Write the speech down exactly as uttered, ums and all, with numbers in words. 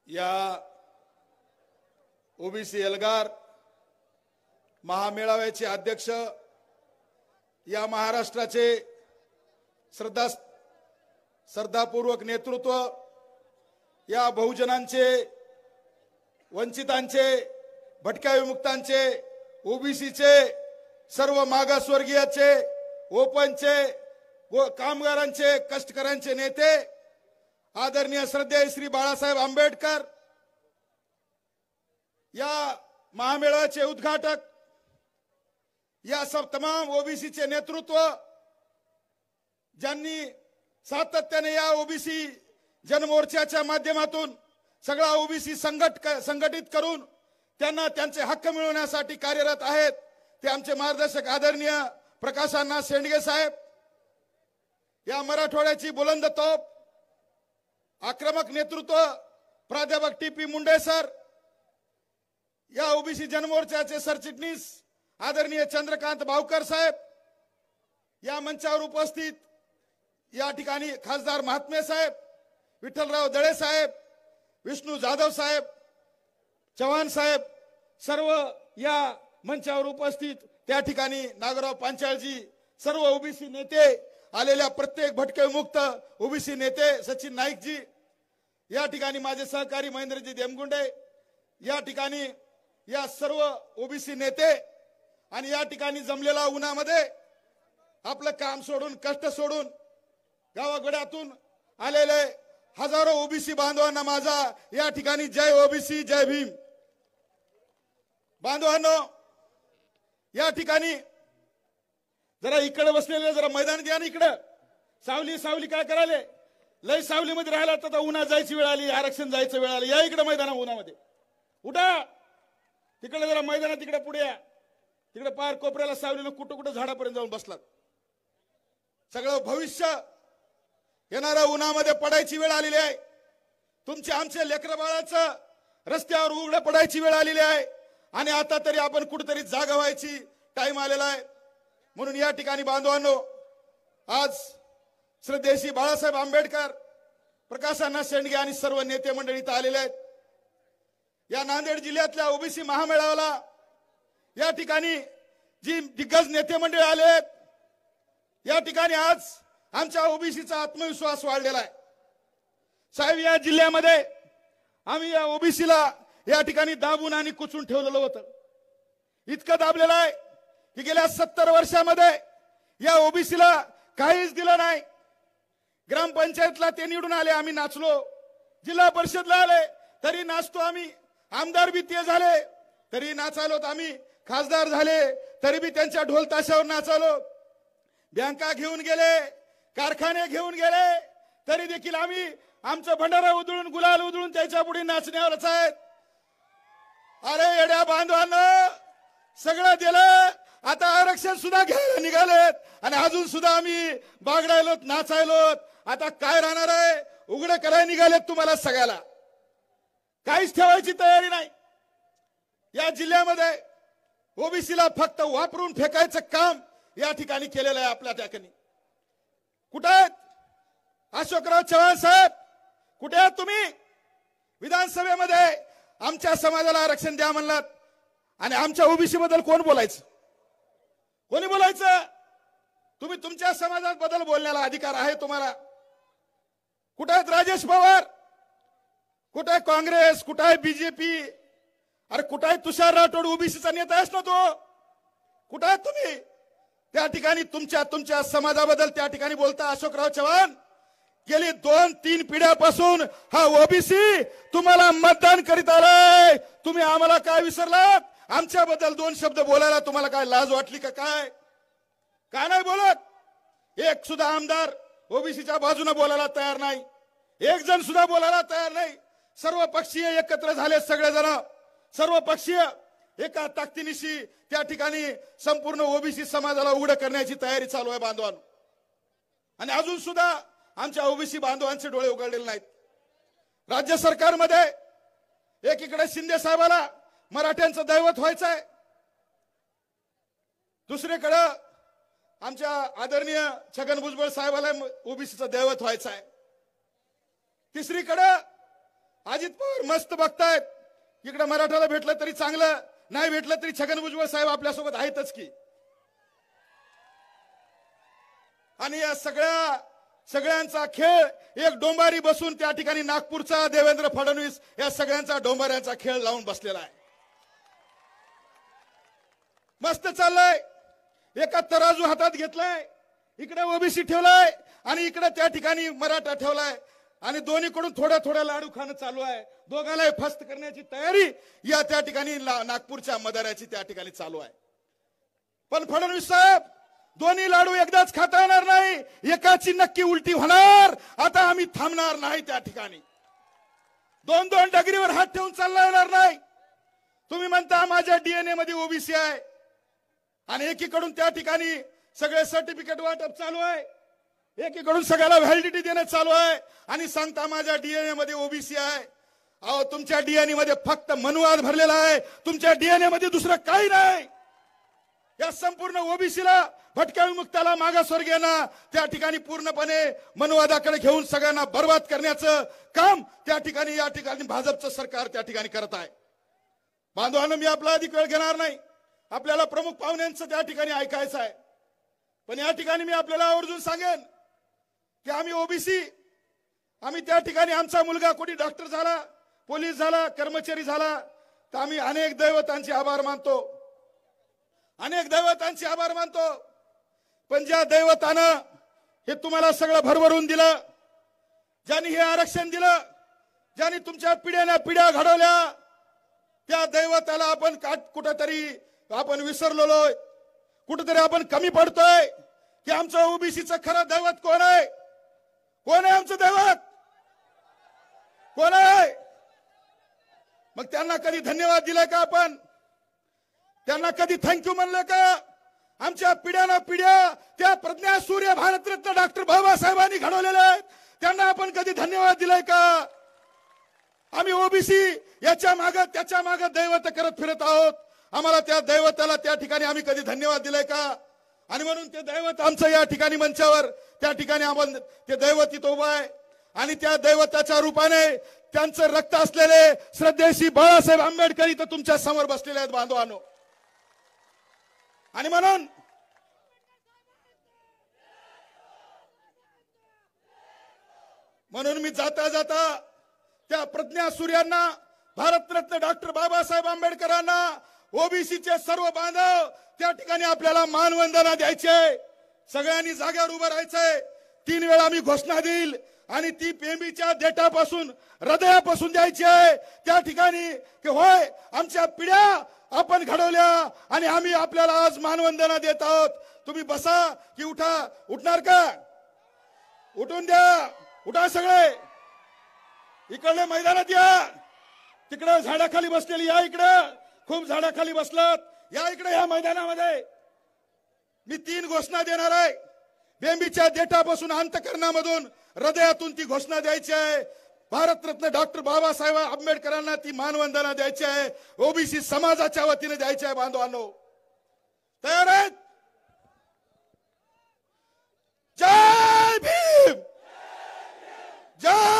या ओबीसी एल्गार महामेळाव्याचे अध्यक्ष, या महाराष्ट्राचे श्रद्धा श्रद्धापूर्वक नेतृत्व, या बहुजनांचे, वंचितांचे, भटक्या विमुक्तांचे, ओबीसीचे, सर्व मागासवर्गीयाचे, ओपनचे, कामगारांचे, कष्टकऱ्यांचे नेते आदरणीय श्रद्धेय श्री बाळासाहेब आंबेडकर, या महामेळाव्याचे उद्घाटक, या सब तमाम ओबीसीचे नेतृत्व, ज्यांनी सातत्याने या ओबीसी जनमोर्चाच्या माध्यमातून सगळा ओबीसी संघट संघटित करून त्यांना त्यांचे हक्क मिळवण्यासाठी कार्यरत आहेत, ते आमचे मार्गदर्शक आदरणीय प्रकाश अण्णा शेंडगे साहेब, या मराठवाड्याची बुलंद तोप, आक्रमक नेतृत्व प्राध्यापक टी पी मुंडे सर, या ओबीसी जनमोर्चाचे सरचिटणीस आदरणीय चंद्रकांत भावकर साहेब, या मंचावर उपस्थित या ठिकाणी खासदार महात्मे साहेब, विठ्ठलराव दळे साहेब, विष्णू जाधव साहेब, चव्हाण साहेब, सर्व या मंचावर उपस्थित त्या ठिकाणी नागराव पांचाळजी, सर्व ओबीसी नेते आलेल्या, प्रत्येक भटके मुक्त ओबीसी नेते सचिन नाईकजी, या ठिकाणी माझे सहकारी महेंद्रजी देमगुंडे, या ठिकाणी या सर्व ओबीसी नेते, आणि या ठिकाणी जमलेला उन्हामध्ये आपलं काम सोडून, कष्ट सोडून गावागड्यातून आलेले हजारो ओबीसी बांधवांना माझा या ठिकाणी जय ओबीसी, जय भीम. बांधवांनो, या ठिकाणी जरा इकडे बसलेले जरा मैदान द्या ना, इकडं सावली सावली काय करायले, लय सावलीमध्ये राहिला तर उन्हात जायची वेळ आली, आरक्षण जायचं वेळ आली, या इकडे मैदाना उन्हामध्ये उठा, तिकडे जरा मैदानात तिकडे पुढे या, तिकडे पार कोपऱ्याला सावलीनं कुठं कुठं झाडापर्यंत जाऊन बसलात. सगळं भविष्य येणाऱ्या उन्हामध्ये पडायची वेळ आलेली आहे. तुमचे आमचे लेकर बाळाचं रस्त्यावर उघडं पडायची वेळ आलेली आहे, आणि आता तरी आपण कुठेतरी जागा व्हायची टाइम आलेला आहे. म्हणून या ठिकाणी बांधवांनो, आज श्रद्धेशी बाळासाहेब आंबेडकर, प्रकाश अण्णा शेंडगे आणि सर्व नेते मंडळी इथं आलेले आहेत. या नांदेड जिल्ह्यातल्या ओबीसी महामेळाव्याला या ठिकाणी जी दिग्गज नेते मंडळी आले आहेत, या ठिकाणी आज आमच्या ओबीसीचा आत्मविश्वास वाढलेला आहे. साहेब, या जिल्ह्यामध्ये आम्ही या ओबीसीला या ठिकाणी दाबून आणि कुचून ठेवलेलं होतं. इतकं दाबलेलं आहे की गेल्या सत्तर वर्षामध्ये या ओबीसीला काहीच दिलं नाही. ग्रामपंचायतला ते निवडून आले, आम्ही नाचलो. जिल्हा परिषदला आले तरी नाचतो आम्ही. आमदार बी ते झाले तरी नाचालोत आम्ही. खासदार झाले तरी बी त्यांच्या ढोल ताशावर नाचालो. बँका घेऊन गेले, कारखाने घेऊन गेले तरी देखील आम्ही आमचं भंडारा उधळून, गुलाल उधळून त्याच्या पुढे नाचण्यावरच आहेत. अरे येड्या बांधवांनो, सगळं दिलं, आता आरक्षण सुद्धा घ्यायला निघालेत आणि अजून सुद्धा आम्ही बागडायलोत, नाचायलोत. आता काय राहणार आहे? उघडं करायला निघालेत तुम्हाला सगळ्याला. काहीच ठेवायची तयारी नाही. या जिल्ह्यामध्ये ओबीसीला फक्त वापरून फेकायचं काम या ठिकाणी केलेलं आहे आपल्या ठिकाणी. कुठे आहेत अशोकराव चव्हाण साहेब? कुठे आहात तुम्ही? विधानसभेमध्ये आमच्या समाजाला आरक्षण द्या म्हणलात आणि आमच्या ओबीसी बद्दल कोण बोलायचं? कोणी बोलायचं? तुम्ही तुमच्या समाजात बद्दल बोलण्याला अधिकार आहे तुम्हाला. कुठे आहेत राजेश पवार? कुठे आहे काँग्रेस? कुठे आहे बीजेपी? अरे कुठे आहे तुषार राठोड? ओबीसीचा नेता आहेस ना तो. कुठे आहेत तुम्ही? त्या ठिकाणी तुमच्या तुमच्या समाजाबद्दल त्या ठिकाणी बोलता. अशोकराव चव्हाण, गेली दोन तीन पिढ्यापासून हा ओबीसी तुम्हाला मतदान करीत आलाय. तुम्ही आम्हाला काय विसरलात? आमच्याबद्दल दोन शब्द बोलायला तुम्हाला काय लाज वाटली का? काय काय नाही बोलत? एक सुद्धा आमदार ओबीसीच्या बाजूने बोलायला तयार नाही. एक जण सुद्धा बोलायला तयार नाही. सर्व पक्षीय एकत्र झाले, सगळेजण सर्व पक्षीय एका ताकदीनिशी त्या ठिकाणी संपूर्ण ओबीसी समाजाला उघड करण्याची तयारी चालू आहे बांधवांनो. आणि अजून सुद्धा आमच्या ओबीसी बांधवांचे डोळे उघडलेले नाहीत. राज्य सरकारमध्ये एकीकडे शिंदे साहेबाला मराठ्यांचं दैवत व्हायचं आहे, दुसरीकडे आमच्या आदरणीय छगन भुजबळ साहेबाला ओबीसीचं दैवत व्हायचं आहे, तिसरीकडे अजित पवार मस्त बघतायत, इकडे मराठाला भेटलं तरी चांगलं, नाही भेटलं तरी छगन भुजबळ साहेब आपल्यासोबत आहेतच की. आणि या सगळ्या सगळ्यांचा खेळ एक डोंबारी बसून त्या ठिकाणी नागपूरचा देवेंद्र फडणवीस या सगळ्यांचा डोंबाऱ्यांचा खेळ लावून बसलेला आहे. मस्त चाललंय, एका तराजू हातात घेतलाय, इकडे ओबीसी ठेवलाय आणि इकडे त्या ठिकाणी मराठा ठेवलाय आणि दोन्हीकडून थोड्या थोड्या लाडू खाणं चालू आहे. दोघांनाही फस्त करण्याची तयारी या त्या ठिकाणी नागपूरच्या मदाराची त्या ठिकाणी चालू आहे. पण फडणवीस साहेब, दोन्ही लाडू एकदाच खाता येणार नाही, एकाची नक्की उलटी होणार. आता आम्ही थांबणार नाही. त्या ठिकाणी दोन दोन डगरीवर हात ठेवून चालला येणार नाही. तुम्ही म्हणता माझ्या डीएनए मध्ये ओबीसी आहे आणि एकीकडून त्या ठिकाणी सगळे सर्टिफिकेट वाटप चालू आहे, एकीकडून सगळ्याला व्हॅलिडिटी देणं चालू आहे आणि सांगता माझ्या डीएनए मध्ये ओबीसी आहे. अहो, तुमच्या डीएनए मध्ये फक्त मनुवाद भरलेला आहे, तुमच्या डीएनए मध्ये दुसरं काही नाही. या संपूर्ण ओबीसीला, भटक्या विमुक्ताला, मागासवर्गीयांना त्या ठिकाणी पूर्णपणे मनुवादाकडे घेऊन सगळ्यांना बर्बाद करण्याचं काम त्या ठिकाणी या ठिकाणी भाजपचं सरकार त्या ठिकाणी करत आहे. बांधवांनो, मी आपला अधिक वेळ घेणार नाही, आपल्याला प्रमुख पाहुण्यांचं त्या ठिकाणी ऐकायचं आहे. पण या ठिकाणी मी आपल्याला आवर्जून सांगेन की आम्ही ओबीसी, आम्ही त्या ठिकाणी आमचा मुलगा कोणी डॉक्टर झाला, पोलीस झाला, कर्मचारी झाला, तर आम्ही अनेक दैवतांचे आभार मानतो, अनेक दैवतांचे आभार मानतो. पण ज्या दैवतानं हे तुम्हाला सगळं भरभरून दिलं, ज्यांनी हे आरक्षण दिलं, ज्यांनी तुमच्या पिढ्याना पिढ्या घडवल्या, त्या दैवताला आपण कुठेतरी आपण विसरलोय, कुठेतरी आपण कमी पडतोय. की आमचं ओबीसीचं खरं दैवत कोण आहे? कोण आहे आमचं दैवत? कोण आहे? मग त्यांना कधी धन्यवाद दिलाय का आपण? त्यांना कधी थँक्यू म्हणलं का? आमच्या पिढ्याना पिढ्या त्या प्रज्ञा सूर्य भारतरत्न डॉक्टर बाबासाहेबांनी घडवलेले आहेत, त्यांना आपण कधी धन्यवाद दिलाय का? आम्ही ओबीसी याच्या मागे त्याच्या मागे दैवत करत फिरत आहोत, आम्हाला त्या दैवताला त्या ठिकाणी आम्ही कधी धन्यवाद दिलाय का? आणि म्हणून ते दैवत आमचं या ठिकाणी मंचावर त्या ठिकाणी आपण ते दैवत इथं उभं आहे आणि त्या दैवताच्या रूपाने त्यांचं रक्त असलेले श्रद्धेशी बाळासाहेब आंबेडकर इथं तुमच्या समोर बसलेले आहेत बांधवांनो. आणि म्हणून म्हणून मी जाता जाता त्या प्रज्ञा सूर्यांना, भारतरत्न डॉक्टर बाबासाहेब आंबेडकरांना, ओबीसीचे सर्व बांधव त्या ठिकाणी आपल्याला मानवंदना द्यायचे. सगळ्यांनी जाग्यावर उभं राहायचंय. तीन वेळा मी घोषणा देईल आणि ती पेंबीच्या देठापासून, हृदयापासून द्यायची आहे त्या ठिकाणी की होय, आमच्या पिढ्या आपण घडवल्या आणि आम्ही आपल्याला आज मानवंदना देत आहोत. तुम्ही बसा की उठा? उठणार का? उठून द्या, उठा सगळे. इकडे मैदानात या, तिकडे झाडाखाली बसलेली या, इकडे खूप झाडाखाली बसलात, या इकडे या मैदानामध्ये. मी तीन घोषणा देणार आहे. बेंबीच्या देठापासून, अंतकरणामधून, हृदयातून ती घोषणा द्यायची आहे. भारतरत्न डॉक्टर बाबासाहेब आंबेडकरांना ती मानवंदना द्यायची आहे, ओबीसी समाजाच्या वतीने द्यायची आहे. बांधवांनो, तयार आहेत? जय भीम, जय